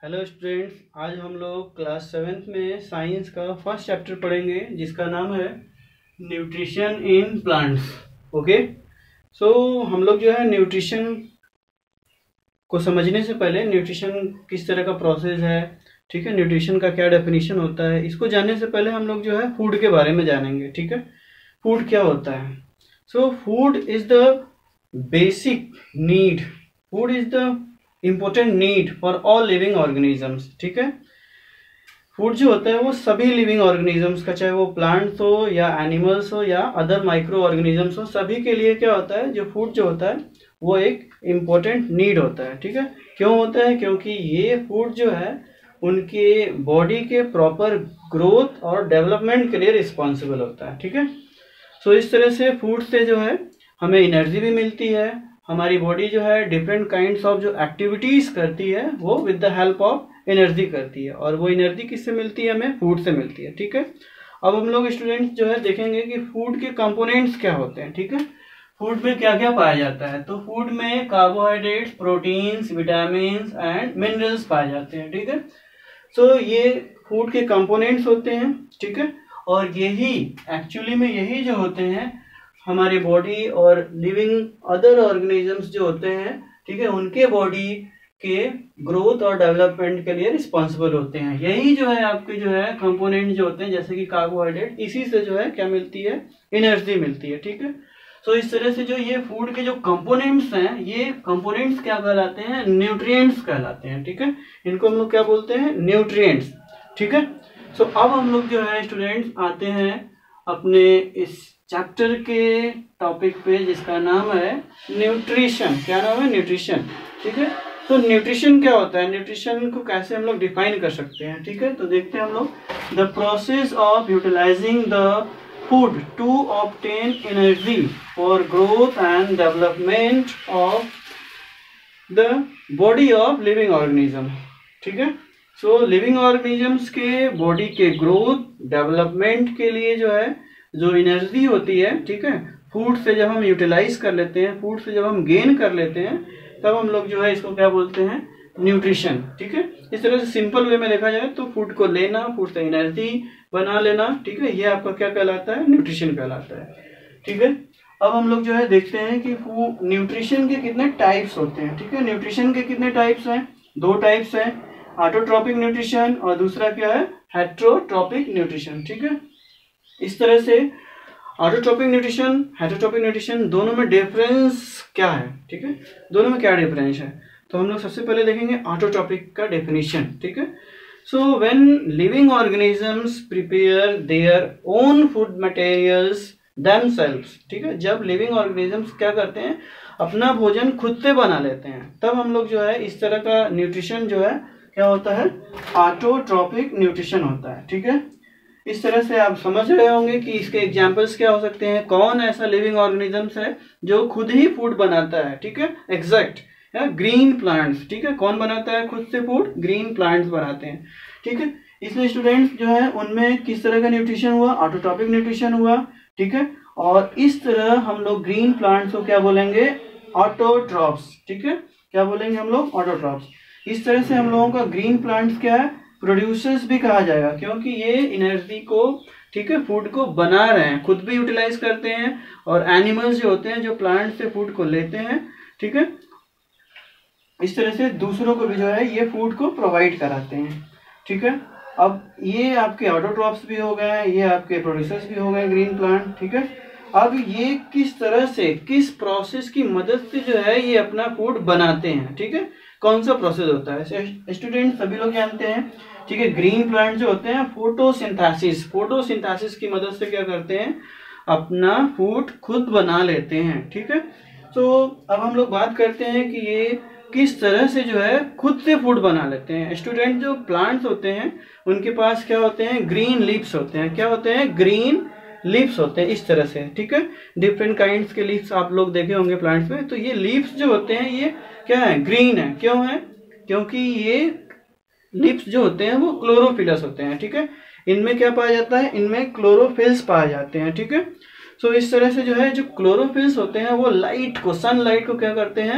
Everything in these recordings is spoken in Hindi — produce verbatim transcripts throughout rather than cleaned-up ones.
हेलो स्टूडेंट्स, आज हम लोग क्लास सेवेंथ में साइंस का फर्स्ट चैप्टर पढ़ेंगे जिसका नाम है nutrition in plants. Okay, so हम लोग जो है न्यूट्रिशन को समझने से पहले न्यूट्रिशन किस तरह का प्रोसेस है, ठीक है, न्यूट्रिशन का क्या डेफिनेशन होता है, इसको जानने से पहले हम लोग जो है फूड के बारे में जानेंगे। ठीक है, फूड क्या होता है। So food is the basic need, food is the important need for all living organisms. ठीक है, फूड जो होता है वो सभी लिविंग ऑर्गेनिजम्स का, चाहे वो प्लांट्स हो या एनिमल्स हो या अदर माइक्रो ऑर्गेनिजम्स हो, सभी के लिए क्या होता है, जो फूड जो होता है वो एक इम्पोर्टेंट नीड होता है। ठीक है, क्यों होता है? क्योंकि ये फूड जो है उनके बॉडी के प्रॉपर ग्रोथ और डेवलपमेंट के लिए रिस्पॉन्सिबल होता है। ठीक है, सो इस तरह से फूड से जो है हमें एनर्जी भी मिलती है, हमारी बॉडी जो है डिफरेंट काइंड्स ऑफ जो एक्टिविटीज करती है वो with the help of energy करती है, और वो एनर्जी किससे मिलती है? हमें फूड से मिलती है। ठीक है, अब हम लोग स्टूडेंट्स जो है देखेंगे कि फूड के कंपोनेंट्स क्या होते हैं। ठीक है, फूड में क्या क्या पाया जाता है। तो फूड में carbohydrates, proteins, vitamins and minerals पाए जाते हैं। ठीक है, सो ये फूड के कंपोनेंट्स होते हैं। ठीक है, और यही एक्चुअली में यही जो होते हैं हमारी बॉडी और लिविंग अदर ऑर्गेनिजम्स जो होते हैं, ठीक है, उनके बॉडी के ग्रोथ और डेवलपमेंट के लिए रिस्पॉन्सिबल होते हैं। यही जो है आपके जो है कंपोनेंट जो होते हैं, जैसे कि कार्बोहाइड्रेट, इसी से जो है क्या मिलती है? एनर्जी मिलती है। ठीक है, सो इस तरह से जो ये फूड के जो कंपोनेंट्स हैं, ये कंपोनेंट्स क्या कहलाते हैं? न्यूट्रिएंट्स कहलाते हैं। ठीक है, इनको हम लोग क्या बोलते हैं? न्यूट्रिएंट्स। ठीक है, सो अब हम लोग जो है स्टूडेंट्स आते हैं अपने इस चैप्टर के टॉपिक पे जिसका नाम है न्यूट्रिशन। क्या नाम है? न्यूट्रिशन। ठीक है, तो न्यूट्रिशन क्या होता है, न्यूट्रिशन को कैसे हम लोग डिफाइन कर सकते हैं? ठीक है, तो देखते हैं हम लोग the process of utilising the food to obtain energy for growth and development of the body of living organism. ठीक है, सो लिविंग ऑर्गेनिजम्स के बॉडी के ग्रोथ डेवलपमेंट के लिए जो है जो एनर्जी होती है, ठीक है, फूड से जब हम यूटिलाइज कर लेते हैं, फूड से जब हम गेन कर लेते हैं, तब हम लोग जो है इसको क्या बोलते हैं? न्यूट्रिशन। ठीक है, इस तरह से सिंपल वे में देखा जाए तो फूड को लेना, फूड से एनर्जी बना लेना, ठीक है, ये आपका क्या कहलाता है? न्यूट्रिशन कहलाता है। ठीक है, अब हम लोग जो है देखते हैं कि न्यूट्रिशन के कितने टाइप्स होते हैं। ठीक है, न्यूट्रिशन के कितने टाइप्स हैं? दो टाइप्स हैं, ऑटोट्रॉपिक न्यूट्रिशन और दूसरा क्या है? Heterotrophic nutrition. ठीक है, इस तरह से ऑटोट्रॉपिक न्यूट्रिशन, हेटेरोट्रॉपिक न्यूट्रिशन, दोनों में डिफरेंस क्या है? ठीक है, दोनों में क्या डिफरेंस है? तो हम लोग सबसे पहले देखेंगे ऑटोट्रॉपिक का डेफिनेशन। ठीक है, so when living organisms prepare their own food materials themselves, ठीक है, जब लिविंग ऑर्गेनिजम्स क्या करते हैं? अपना भोजन खुद से बना लेते हैं, तब हम लोग जो है इस तरह का न्यूट्रिशन जो है क्या होता है? ऑटोट्रॉपिक न्यूट्रिशन होता है। ठीक है, इस तरह से आप समझ रहे होंगे कि इसके एग्जाम्पल्स क्या हो सकते हैं, कौन ऐसा लिविंग ऑर्गेनिजम्स है जो खुद ही फूड बनाता है। ठीक है, एग्जैक्ट, ग्रीन प्लांट्स। ठीक है, कौन बनाता है खुद से फूड? ग्रीन प्लांट्स बनाते हैं। ठीक है, इसलिए स्टूडेंट्स जो है उनमें किस तरह का न्यूट्रिशन हुआ? ऑटोट्रॉपिक न्यूट्रिशन हुआ। ठीक है, और इस तरह हम लोग ग्रीन प्लांट्स को क्या बोलेंगे? ऑटोट्रॉप्स। ठीक है, क्या बोलेंगे हम लोग? ऑटोट्रॉप्स। इस तरह से हम लोगों का ग्रीन प्लांट्स क्या है? प्रोड्यूसर्स भी कहा जाएगा, क्योंकि ये एनर्जी को, ठीक है, फूड को बना रहे हैं, खुद भी यूटिलाइज करते हैं, और एनिमल्स जो होते हैं जो प्लांट से फूड को लेते हैं, ठीक है, इस तरह से दूसरों को भी जो है ये फूड को प्रोवाइड कराते हैं। ठीक है, अब ये आपके ऑटोट्रॉप्स भी हो गए, ये आपके प्रोड्यूसर्स भी हो गए ग्रीन प्लांट। ठीक है, अब ये किस तरह से, किस प्रोसेस की मदद से जो है ये अपना फूड बनाते हैं? ठीक है, कौन सा प्रोसेस होता है? स्टूडेंट सभी लोग जानते हैं, ठीक है, ग्रीन प्लांट जो होते हैं फोटोसिंथेसिस, फोटोसिंथेसिस की मदद से क्या करते हैं? अपना फूड खुद बना लेते हैं। ठीक है, तो अब हम लोग बात करते हैं कि ये किस तरह से जो है खुद से फूड बना लेते हैं। स्टूडेंट जो प्लांट्स होते हैं उनके पास क्या होते हैं? ग्रीन लीव्स होते हैं। क्या होते हैं? ग्रीन लीव्स होते हैं, इस तरह से। ठीक है, डिफरेंट काइंड्स के लीव्स आप लोग देखे होंगे प्लांट्स में। तो ये लीव्स जो होते हैं ये क्या है? ग्रीन है। क्यों है? क्योंकि ये लीव्स जो होते हैं वो क्लोरोफिलस होते हैं। ठीक है, इनमें क्या पाया जाता है? इनमें क्लोरोफिल्स पाए जाते हैं। ठीक है, सो इस तरह से जो है जो क्लोरोफिल्स होते हैं वो लाइट को, सनलाइट को क्या करते हैं?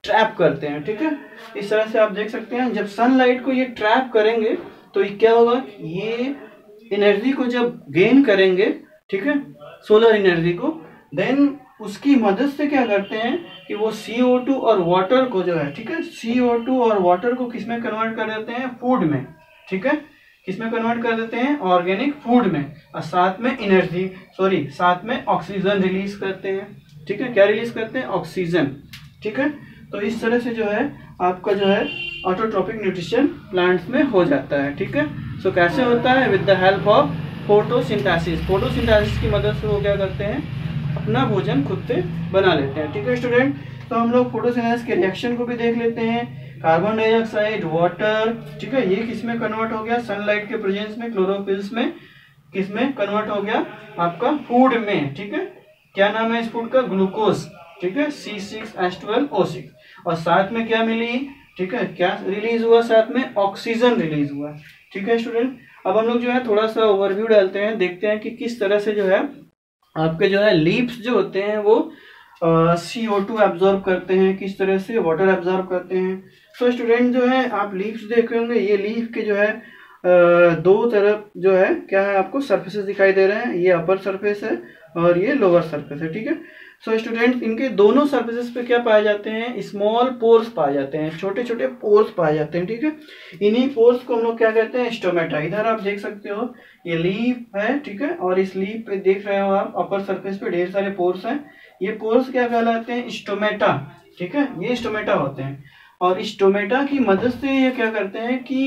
ट्रैप करते हैं, ठीक है। इस तरह से आप देख सकते हैं जब सनलाइट को ये ट्रैप करेंगे तो ये क्या होगा, ये एनर्जी को जब गेन करेंगे, ठीक है, सोलर एनर्जी को, देन उसकी मदद से क्या करते हैं कि वो सी ओ टू और वाटर को जो है, ठीक है, सी ओ टू और वाटर को किसमें कन्वर्ट कर देते हैं, फूड में, ठीक है, किसमें कन्वर्ट कर देते हैं, ऑर्गेनिक फूड में, और साथ में एनर्जी सॉरी साथ में ऑक्सीजन रिलीज करते हैं, ठीक है, क्या रिलीज करते हैं, ऑक्सीजन, ठीक है। तो इस तरह से जो है आपका जो है ऑटोट्रॉपिक न्यूट्रिशन प्लांट्स में हो जाता है, ठीक है। सो कैसे होता है, with the help of photosynthesis. Photosynthesis की मदद से वो क्या करते हैं, अपना भोजन खुद से बना लेते हैं, ठीक है स्टूडेंट। तो हम लोग फोटोसिंथेसिस के रिएक्शन को भी देख लेते हैं। कार्बन डाइऑक्साइड, वाटर, ठीक है, ये किस में कन्वर्ट हो गया, सनलाइट के प्रेजेंस में, क्लोरोफिल्स में, किस में कन्वर्ट हो गया, आपका फूड में, ठीक है। क्या नाम है इस फूड का, ग्लूकोज, ठीक है, C six H twelve O six, और साथ में क्या मिली, ठीक है, क्या रिलीज हुआ, साथ में ऑक्सीजन रिलीज हुआ, ठीक है स्टूडेंट। अब हम लोग जो है थोड़ा सा ओवरव्यू डालते हैं, देखते हैं कि किस तरह से जो है आपके जो है लीव्स जो होते हैं वो सी ओ टू एब्जॉर्ब करते हैं, किस तरह से वाटर एब्जॉर्ब करते हैं। तो स्टूडेंट जो है आप लीव्स देख रहे होंगे, ये लीफ के जो है आ, दो तरफ जो है क्या है, आपको सरफेसेस दिखाई दे रहे हैं, ये अपर सरफेस है और ये लोअर सरफेस है, ठीक है। सो स्टूडेंट इनके दोनों सरफेसेस पे क्या पाए जाते हैं, स्मॉल पोर्स पाए जाते हैं, छोटे छोटे पोर्स पाए जाते हैं, ठीक है। इन्हीं पोर्स को हम लोग क्या कहते हैं, स्टोमेटा। इधर आप देख सकते हो ये लीफ है, ठीक है, और इस लीफ पे देख रहे हो आप अपर सरफेस पे ढेर सारे पोर्स हैं, ये पोर्स क्या कहलाते हैं, स्टोमेटा, ठीक है, ये स्टोमेटा होते हैं। और स्टोमेटा की मदद से ये क्या करते हैं कि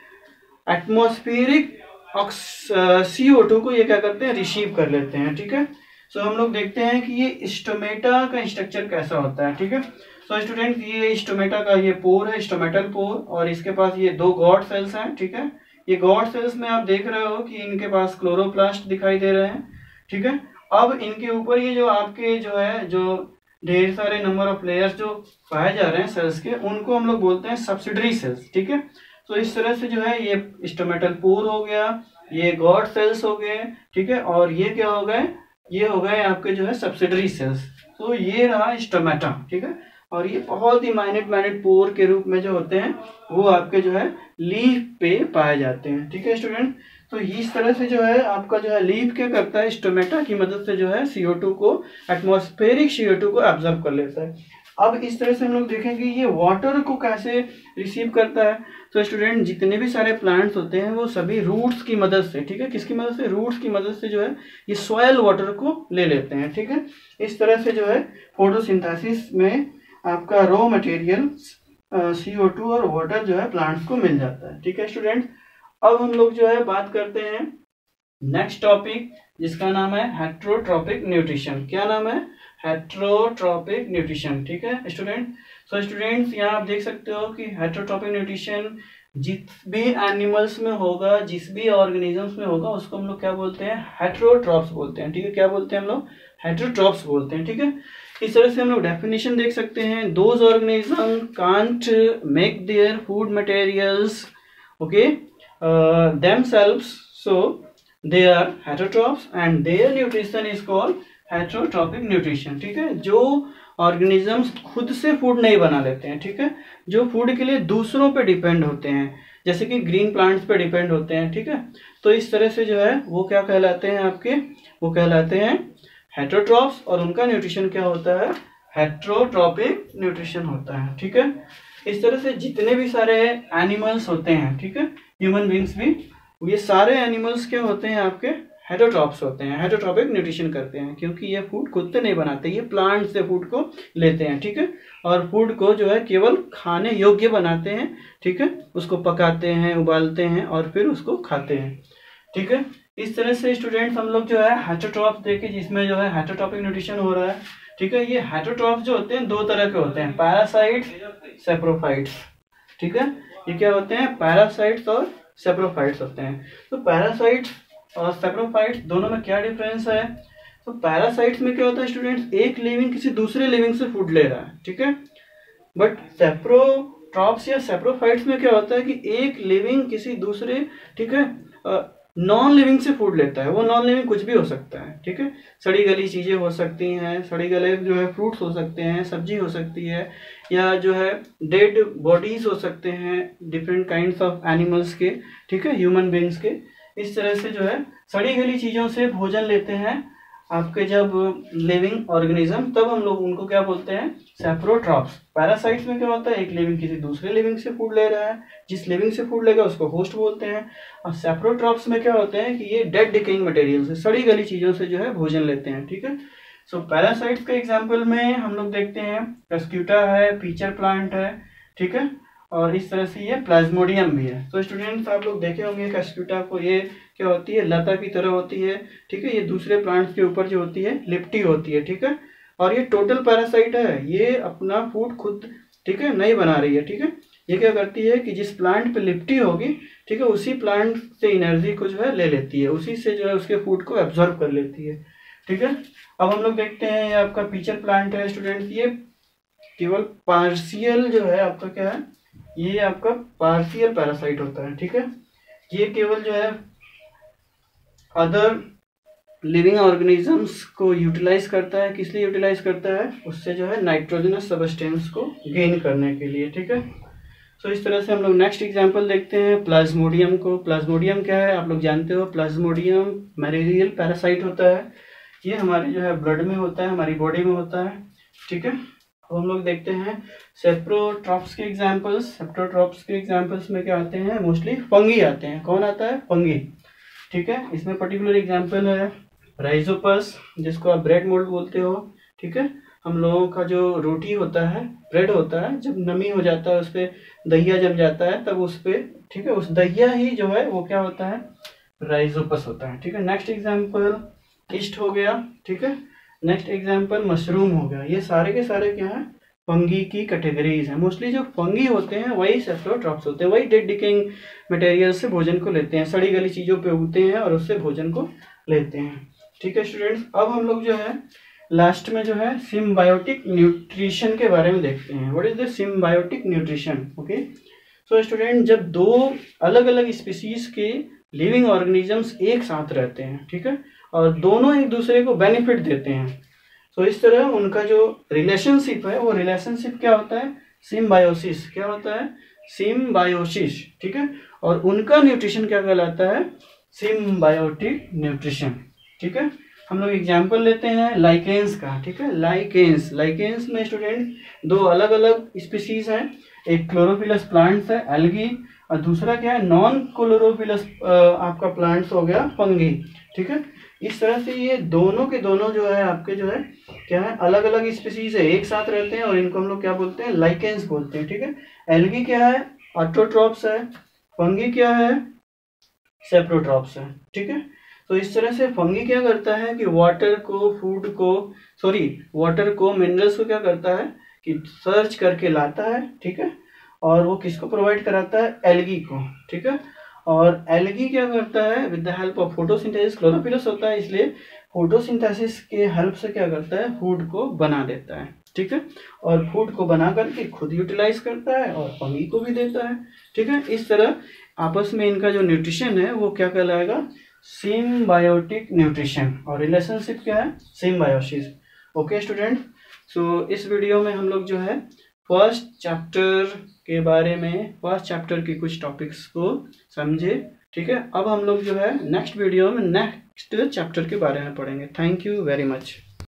एटमॉस्फेरिक सी ओ टू को ये क्या करते हैं, रिसीव कर लेते हैं, ठीक है। सो so, हम लोग देखते हैं कि ये स्टोमेटा का स्ट्रक्चर कैसा होता है, ठीक है। सो स्टूडेंट ये स्टोमेटा का ये पोर है, स्टोमेटल पोर, और इसके पास ये दो गॉड सेल्स हैं, ठीक है। ये गॉड सेल्स में आप देख रहे हो कि इनके पास क्लोरोप्लास्ट दिखाई दे रहे हैं, ठीक है। अब इनके ऊपर ये जो आपके जो है जो ढेर सारे नंबर ऑफ लेयर्स जो पाए जा रहे हैं सेल्स के, उनको हम लोग बोलते हैं सब्सिडरी सेल्स, ठीक है। तो इस तरह से जो है ये स्टोमेटल पोर हो गया, ये गॉड सेल्स हो गए, ठीक है, और ये क्या हो गए, ये हो गए आपके जो है सब्सिडरी सेल्स। तो ये रहा स्टोमेटा, ठीक है, और ये बहुत ही माइन्यूट माइन्यूट पोर के रूप में जो होते हैं वो आपके जो है लीफ पे पाए जाते हैं, ठीक है स्टूडेंट। तो इस तरह से जो है आपका जो है लीफ क्या करता है, स्टोमेटा की मदद से जो है सी ओ टू को, एटमॉस्फेरिक सी ओ टू को एब्जॉर्ब कर लेता है। अब इस तरह से हम लोग देखेंगे ये वाटर को कैसे रिसीव करता है। तो स्टूडेंट जितने भी सारे प्लांट्स होते हैं वो सभी रूट्स की मदद से, ठीक है, किसकी मदद से, रूट्स की मदद से जो है ये सॉयल वाटर को ले लेते हैं, ठीक है। इस तरह से जो है फोटोसिंथेसिस में आपका raw material C O two और वाटर जो है प्लांट्स को मिल जाता है, ठीक है स्टूडेंट। अब हम लोग जो है बात करते हैं नेक्स्ट टॉपिक जिसका नाम है हेट्रोट्रॉपिक न्यूट्रिशन। क्या नाम है, हेट्रोट्रॉपिक न्यूट्रिशन, ठीक है स्टूडेंट। सो स्टूडेंट्स यहाँ आप देख सकते हो कि हेट्रोट्रॉपिक न्यूट्रिशन जिस भी एनिमल्स में होगा, जिस भी ऑर्गेनिजम्स में होगा, उसको हम लोग क्या बोलते हैं, हेट्रोट्रॉप्स बोलते हैं, ठीक है। क्या बोलते हैं हम लोग, हेट्रोट्रॉप्स बोलते हैं, ठीक है। इस तरह से हम लोग डेफिनेशन देख सकते हैं, those organism can't make their food materials okay themselves, so they are heterotrophs and their nutrition is called heterotropic nutrition, ठीक है। जो ऑर्गेनिजम्स खुद से फूड नहीं बना लेते हैं, ठीक है, जो फूड के लिए दूसरों पे डिपेंड होते हैं, जैसे कि ग्रीन प्लांट्स पे डिपेंड होते हैं, ठीक है। तो इस तरह से जो है वो क्या कहलाते हैं आपके, वो कहलाते हैं हेटेरोट्रॉप्स, और उनका न्यूट्रिशन क्या होता है, हेट्रोट्रॉपिक न्यूट्रिशन होता है, ठीक है। इस तरह से जितने भी सारे एनिमल्स होते हैं, ठीक है, ह्यूमन बींग्स भी, ये सारे एनिमल्स क्या होते हैं आपके, हेटेरोट्रॉप्स होते हैं, हेटेरोट्रॉपिक न्यूट्रिशन करते हैं, क्योंकि ये फूड खुद से नहीं बनाते, ये प्लांट से फूड को लेते हैं, ठीक है, और फूड को जो है केवल खाने योग्य बनाते हैं, ठीक है, उसको पकाते हैं, उबालते हैं और फिर उसको खाते हैं, ठीक है। इस तरह से स्टूडेंट्स हम लोग जो है हेटेरोट्रॉप्स देखे जिसमें जो है हेटेरोट्रॉपिक न्यूट्रिशन हो रहा है, ठीक है। ये हेटेरोट्रॉप्स जो होते हैं दो तरह के होते हैं, पैरासाइट्स, सेप्रोफाइट्स, ठीक है। ये क्या होते हैं, पैरासाइट्स और सेप्रोफाइट्स होते हैं। तो पैरासाइट्स और सेप्रोफाइट्स दोनों में क्या डिफरेंस है, तो पैरासाइट्स में क्या होता है स्टूडेंट्स, एक लिविंग किसी दूसरे लिविंग से फूड ले रहा है, ठीक है, बट सेप्रोट्रॉप्स या सेप्रोफाइट्स में क्या होता है कि एक लिविंग किसी दूसरे, ठीक है, नॉन लिविंग से फूड लेता है, वो नॉन लिविंग कुछ भी हो सकता है, ठीक है। सड़ी गली चीज़ें हो सकती हैं, सड़ी गले जो है फ्रूट्स हो सकते हैं, सब्जी हो सकती है, या जो है डेड बॉडीज हो सकते हैं डिफरेंट काइंड्स ऑफ एनिमल्स के, ठीक है, ह्यूमन बींग्स के। इस तरह से जो है सड़ी गली चीज़ों से भोजन लेते हैं आपके जब लिविंग ऑर्गेनिज्म, तब हम लोग उनको क्या बोलते हैं, सेप्रोट्रॉप्स। पैरासाइट्स में क्या होता है, एक लिविंग किसी दूसरे लिविंग से फूड ले रहा है, जिस लिविंग से फूड लेगा उसको होस्ट बोलते हैं। और सेप्रोट्रॉप्स में क्या होते हैं कि ये डेड डिकेइंग मटेरियल से, सड़ी गली चीज़ों से जो है भोजन लेते हैं, ठीक है। सो पैरासाइट्स के एग्जाम्पल में हम लोग देखते हैं कस्क्यूटा है, पीचर प्लांट है, ठीक है, और इस तरह से ये प्लाज्मोडियम भी है। तो स्टूडेंट्स आप लोग देखे होंगे कस्क्यूटा को, ये क्या होती है, लता की तरह होती है, ठीक है। ये दूसरे प्लांट्स के ऊपर जो होती है लिपटी होती है, ठीक है। और ये टोटल पैरासाइट है, ये अपना फूड खुद, ठीक है, नहीं बना रही है, ठीक है। ये क्या करती है कि जिस प्लांट पे लिपटी होगी, ठीक है, उसी प्लांट से एनर्जी को जो है ले लेती है, उसी से जो है उसके फूड को एब्जॉर्ब कर लेती है, ठीक है। अब हम लोग देखते हैं ये आपका पीचर प्लांट है स्टूडेंट्स, ये केवल पार्शियल जो है आपका क्या है, ये आपका पार्शियल पैरासाइट होता है, ठीक है। ये केवल जो है अदर लिविंग ऑर्गेनिजम्स को यूटिलाइज करता है, किस लिए यूटिलाइज करता है, उससे जो है नाइट्रोजनस सबस्टेंस को गेन करने के लिए, ठीक है। सो so, इस तरह से हम लोग नेक्स्ट एग्जांपल देखते हैं प्लाज्मोडियम को। प्लाज्मोडियम क्या है, आप लोग जानते हो, प्लाज्मोडियम मैलेरियल पैरासाइट होता है, ये हमारे जो है ब्लड में होता है, हमारी बॉडी में होता है, ठीक है। अब हम लोग देखते हैं सेप्रोट्रॉप्स के एग्जांपल्स। सेप्रोट्रॉप्स के एग्जांपल्स में क्या आते हैं, मोस्टली फंगी आते हैं। कौन आता है, फंगी, ठीक है। इसमें पर्टिकुलर एग्जांपल है राइजोपस, जिसको आप ब्रेड मोल्ड बोलते हो, ठीक है। हम लोगों का जो रोटी होता है, ब्रेड होता है, जब नमी हो जाता है उस पर दहिया जम जाता है, तब उस पर, ठीक है, उस दहिया ही जो है वो क्या होता है, राइजोपस होता है, ठीक है। नेक्स्ट एग्जांपल ईस्ट हो गया, ठीक है। नेक्स्ट एग्जांपल मशरूम हो गया। ये सारे के सारे क्या है, फंगी की कैटेगरीज हैं। मोस्टली जो फंगी होते हैं वही सेप्रोट्रॉप्स होते हैं, वही डेड डिकेइंग मटेरियल से भोजन को लेते हैं, सड़ी गली चीज़ों पे उगते हैं और उससे भोजन को लेते हैं, ठीक है स्टूडेंट्स। अब हम लोग जो है लास्ट में जो है सिम्बायोटिक न्यूट्रिशन के बारे में देखते हैं। What is the symbiotic nutrition, okay. So student, जब दो अलग अलग स्पीसीज के लिविंग ऑर्गेनिजम्स एक साथ रहते हैं, ठीक है, और दोनों एक दूसरे को बेनिफिट देते हैं, तो इस तरह उनका जो रिलेशनशिप है वो रिलेशनशिप क्या होता है, सिम्बायोसिस। क्या होता है, सिम्बायोसिस, ठीक है। और उनका न्यूट्रिशन क्या कहलाता है, सिम्बायोटिक न्यूट्रिशन, ठीक है। हम लोग एग्जांपल लेते हैं लाइकेंस का, ठीक है। लाइकेंस लाइकेंस में स्टूडेंट दो अलग अलग स्पीसीज हैं, एक क्लोरोफिलस प्लांट्स है, एल्गी, और दूसरा क्या है, नॉन क्लोरोफिलस आपका प्लांट्स हो गया, फंगी, ठीक है। इस तरह से ये दोनों के दोनों जो है आपके जो है क्या है, अलग अलग स्पीसीज है, एक साथ रहते हैं और इनको हम लोग क्या बोलते हैं, लाइकेंस बोलते हैं, ठीक है। एल्गी क्या है, ऑटोट्रॉप्स है, फंगी क्या है, सेप्रोट्रॉप्स है, ठीक है। तो इस तरह से फंगी क्या करता है कि वाटर को, फूड को, सॉरी वाटर को, मिनरल्स को क्या करता है कि सर्च करके लाता है, ठीक है, और वो किसको प्रोवाइड कराता है, एल्गी को, ठीक है। और एल्गी क्या करता है, with the help of photosynthesis, chlorophyllous होता है इसलिए फोटोसिंथेसिस के हेल्प से क्या करता है, फूड को बना देता है, ठीक है। और फूड को बना करके खुद यूटिलाइज करता है और फंगी को भी देता है, ठीक है। इस तरह आपस में इनका जो न्यूट्रिशन है वो क्या कहलाएगा, सिम्बायोटिक न्यूट्रिशन, और रिलेशनशिप क्या है, सिम्बायोसिस, ओके स्टूडेंट। सो इस वीडियो में हम लोग जो है फर्स्ट चैप्टर के बारे में, फर्स्ट चैप्टर के कुछ टॉपिक्स को समझे, ठीक है। अब हम लोग जो है नेक्स्ट वीडियो में नेक्स्ट चैप्टर के बारे में पढ़ेंगे। Thank you very much.